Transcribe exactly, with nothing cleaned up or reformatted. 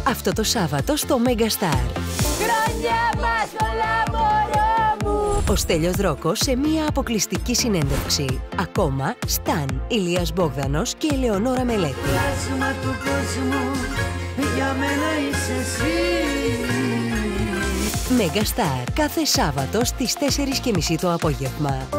αυτό το Σάββατο στο Megastar. Χρόνια μας πολλά, μωρό μου! Ο Στέλιος Δρόκος σε μία αποκλειστική συνέντευξη. Ακόμα, Σταν, Ηλίας Μπόγδανος και Ελεονόρα Μελέτη. Πλάσμα του κόσμου, για μένα είσαι εσύ. Megastar, κάθε Σάββατο στις τέσσερις και μισή το απόγευμα.